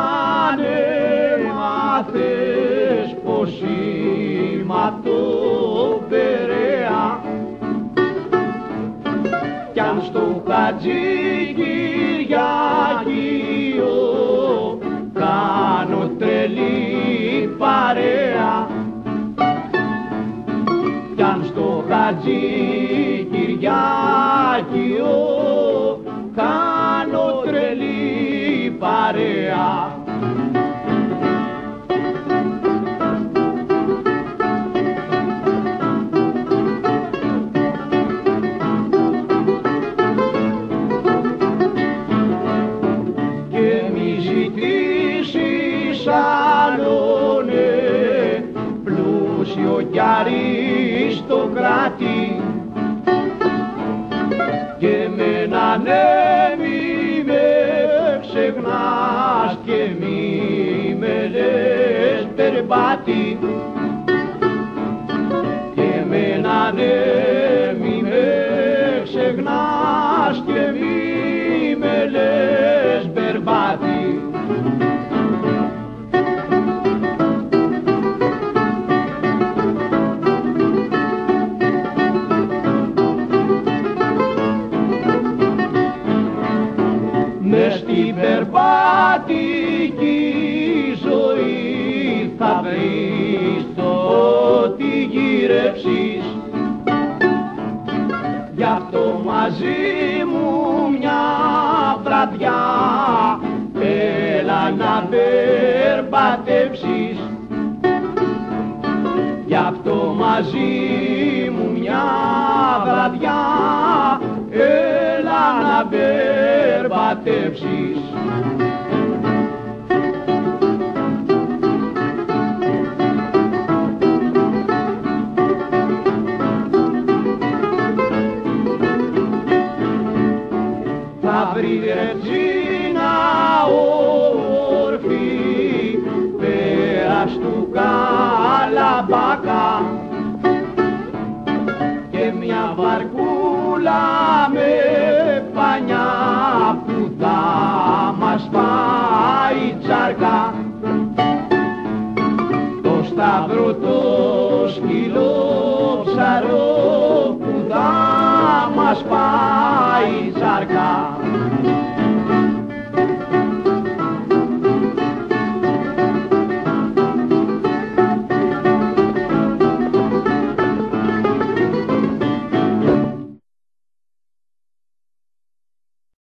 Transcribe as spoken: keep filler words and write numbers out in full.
αν έμαθες πως είμαι απ' το Περαία κι αν στο Χατζικυριάκιο κάνω τρελή παρέα κι αν στο Χατζικυριάκιο κάνω τρελή παρέα. Και μη ζητήσεις άλλον πλούσιο κι αριστοκράτη και εμένα ναι μη με ξεχνάς και μη με λες περπάτη και εμένα ναι μη με ξεχνάς και μη με λες περπάτη. Μες στην περπατική ζωή θα βρεις το ό,τι γύρεψεις. Γι' αυτό μαζί μου μια βραδιά έλα να περπατέψεις. Γι' αυτό μαζί μου μια βραδιά έλα να περπατέψεις. Θα βρει ρετζίνα όρφη πέρας του Καλαμπάκα και μια βαρκούλα με πανιά που θα μας πάει τσάρκα. Το σταυρό το σκυλό ψαρό που θα μας πάει τσάρκα.